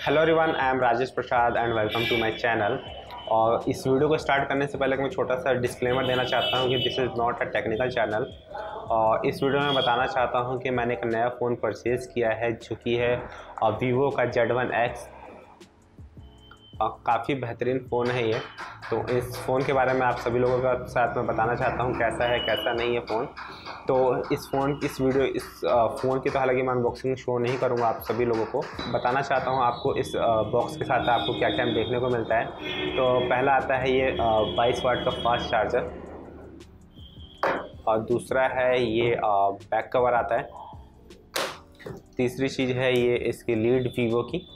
Hello everyone, I am Rajesh Prasad and welcome to my channel. और इस video को start करने से पहले मैं छोटा सा डिस्क्लेमर देना चाहता हूं कि this is not a technical channel. और इस वीडियो में बताना चाहता हूं कि मैंने एक नया फ़ोन परचेज़ किया है जो कि है वीवो का Z1x। काफ़ी बेहतरीन फ़ोन है ये। तो इस फ़ोन के बारे में आप सभी लोगों का साथ में बताना चाहता हूँ कैसा है कैसा नहीं है फ़ोन। तो इस फ़ोन की तो हालांकि मैं अनबॉक्सिंग शो नहीं करूँगा, आप सभी लोगों को बताना चाहता हूँ आपको इस बॉक्स के साथ आपको क्या क्या देखने को मिलता है। तो पहला आता है ये 22 वाट का फास्ट चार्जर, और दूसरा है ये बैक कवर आता है। तीसरी चीज़ है ये इसकी लीड वीवो की,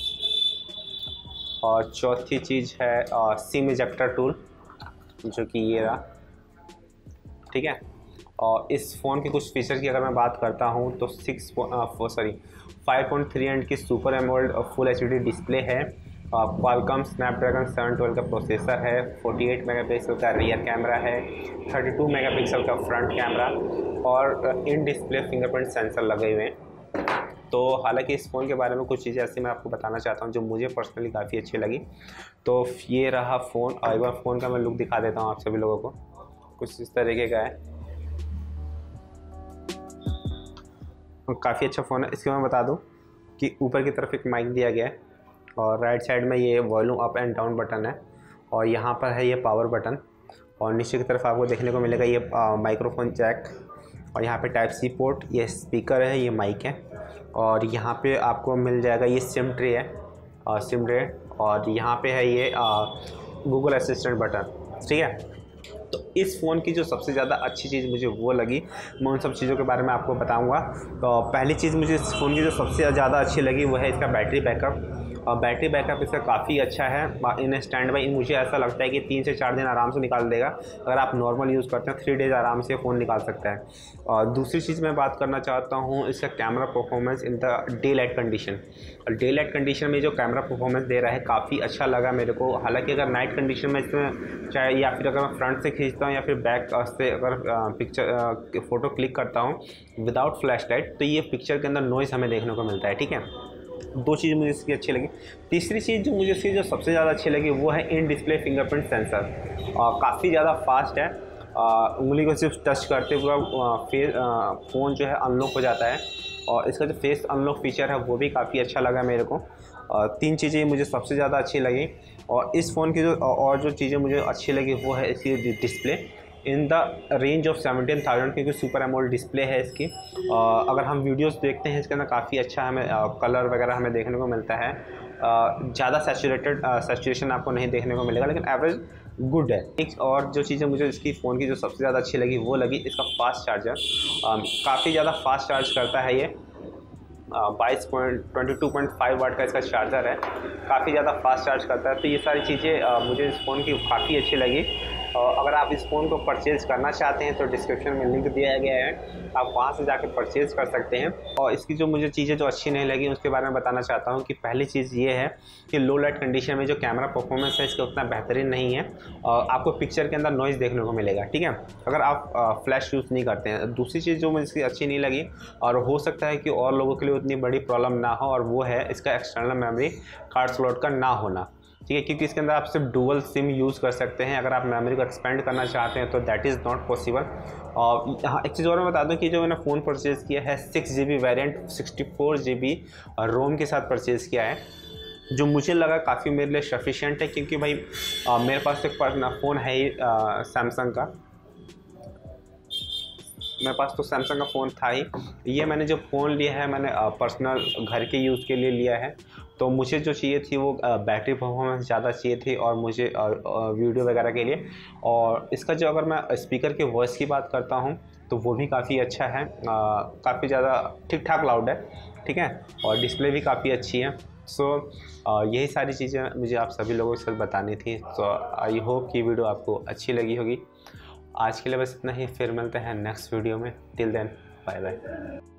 और चौथी चीज़ है सिम इजेक्टर टूल जो कि ये रहा, ठीक है। और इस फ़ोन के कुछ फीचर की अगर मैं बात करता हूँ तो 5.3 इंच की super AMOLED full HD display है। Qualcomm Snapdragon 712 का प्रोसेसर है। 48 मेगापिक्सल का रियर कैमरा है, 32 मेगापिक्सल का फ्रंट कैमरा, और इन डिस्प्ले फिंगरप्रिंट सेंसर लगे हुए हैं। तो हालांकि इस फ़ोन के बारे में कुछ चीज़ें ऐसी मैं आपको बताना चाहता हूँ जो मुझे पर्सनली काफ़ी अच्छी लगी। तो ये रहा फ़ोन, और एक बार फ़ोन का मैं लुक दिखा देता हूँ आप सभी लोगों को। कुछ इस तरीके का है, काफ़ी अच्छा फ़ोन है। इसके मैं बता दूँ कि ऊपर की तरफ एक माइक दिया गया है, और राइट साइड में ये volume up and down button है, और यहाँ पर है ये पावर बटन, और नीचे की तरफ आपको देखने को मिलेगा ये माइक्रोफोन जैक, और यहाँ पे टाइप सी पोर्ट, ये स्पीकर है, ये माइक है, और यहाँ पे आपको मिल जाएगा ये सिम ट्रे है, सिम ट्रे, और यहाँ पे है ये गूगल असिस्टेंट बटन, ठीक है। तो इस फ़ोन की जो सबसे ज़्यादा अच्छी चीज़ मुझे वो लगी, मैं उन सब चीज़ों के बारे में आपको बताऊंगा। तो पहली चीज़ मुझे इस फ़ोन की जो सबसे ज़्यादा अच्छी लगी वो है इसका बैटरी बैकअप। और बैटरी बैकअप इसका काफ़ी अच्छा है। इन स्टैंड बाई मुझे ऐसा लगता है कि 3 से 4 दिन आराम से निकाल देगा। अगर आप नॉर्मल यूज़ करते हैं 3 डेज़ आराम से फ़ोन निकाल सकता है। और दूसरी चीज़ मैं बात करना चाहता हूँ इसका camera performance in the daylight condition. और डे लाइट कंडीशन में जो कैमरा परफॉर्मेंस दे रहा है काफ़ी अच्छा लगा मेरे को। हालांकि अगर नाइट कंडीशन में इसमें चाहे या फिर अगर मैं फ्रंट से खींचता हूँ या फिर बैक से अगर पिक्चर फ़ोटो क्लिक करता हूँ विदाउट फ्लैश लाइट, तो ये पिक्चर के अंदर नॉइज़ हमें देखने को मिलता है, ठीक है। दो चीज़ मुझे इसकी अच्छी लगी। तीसरी चीज़ जो मुझे इसकी जो सबसे ज़्यादा अच्छी लगी वो है इन डिस्प्ले फिंगरप्रिंट सेंसर। काफ़ी ज़्यादा फास्ट है। उंगली को सिर्फ टच करते पूरा फ़ोन जो है अनलॉक हो जाता है, और इसका जो फेस अनलॉक फीचर है वो भी काफ़ी अच्छा लगा मेरे को। 3 चीज़ें मुझे सबसे ज़्यादा अच्छी लगी। और इस फ़ोन की जो चीज़ें मुझे अच्छी लगी वो है इसकी display in the range of 17,000, क्योंकि सुपर एमोलेड डिस्प्ले है इसकी। अगर हम वीडियोस देखते हैं इसके अंदर काफ़ी अच्छा हमें कलर वगैरह हमें देखने को मिलता है। ज़्यादा सैचुरेशन आपको नहीं देखने को मिलेगा, लेकिन एवरेज गुड है। एक और जो चीज़ें मुझे इसकी फ़ोन की जो सबसे ज़्यादा अच्छी लगी वो लगी इसका फास्ट चार्जर। काफ़ी ज़्यादा फास्ट चार्ज करता है ये। 22.5 वाट का इसका चार्जर है, काफ़ी ज़्यादा फास्ट चार्ज करता है। तो ये सारी चीज़ें मुझे इस फ़ोन की काफ़ी अच्छी लगी। अगर आप इस फ़ोन को परचेज़ करना चाहते हैं तो डिस्क्रिप्शन में लिंक दिया गया है, आप वहाँ से जाकर परचेज़ कर सकते हैं। और इसकी जो मुझे चीज़ें जो अच्छी नहीं लगी उसके बारे में बताना चाहता हूँ कि पहली चीज़ ये है कि लो लाइट कंडीशन में जो कैमरा परफॉर्मेंस है इसका उतना बेहतरीन नहीं है। आपको पिक्चर के अंदर नॉइज़ देखने को मिलेगा, ठीक है, अगर आप फ्लैश यूज़ नहीं करते हैं। दूसरी चीज़ जो मुझे इसकी अच्छी नहीं लगी, और हो सकता है कि और लोगों के लिए उतनी बड़ी प्रॉब्लम ना हो, और वो है इसका एक्सटर्नल मेमोरी कार्ड स्लॉट का ना होना, ठीक है, क्योंकि इसके अंदर आप सिर्फ डुअल सिम यूज़ कर सकते हैं। अगर आप मेमोरी को एक्सपेंड करना चाहते हैं तो दैट इज़ नॉट पॉसिबल। और हाँ, एक चीज़ और मैं बता दूं कि जो मैंने फ़ोन परचेज़ किया है 6 GB वेरिएंट 64 GB रोम के साथ परचेज़ किया है, जो मुझे लगा काफ़ी मेरे लिए सफिशिएंट है। क्योंकि भाई मेरे पास एक फ़ोन है ही सैमसंग का, मेरे पास तो सैमसंग का फ़ोन था ही। ये मैंने जो फ़ोन लिया है मैंने पर्सनल घर के यूज़ के लिए लिया है। तो मुझे जो चाहिए थी वो बैटरी परफॉर्मेंस ज़्यादा चाहिए थी, और मुझे वीडियो वगैरह के लिए। और इसका जो अगर मैं स्पीकर के वॉइस की बात करता हूँ तो वो भी काफ़ी अच्छा है, काफ़ी ज़्यादा ठीक ठाक लाउड है, ठीक है, और डिस्प्ले भी काफ़ी अच्छी है। सो यही सारी चीज़ें मुझे आप सभी लोगों के साथ बतानी थी। तो आई होप कि वीडियो आपको अच्छी लगी होगी। आज के लिए बस इतना ही, फिर मिलते हैं नेक्स्ट वीडियो में। Till then bye bye.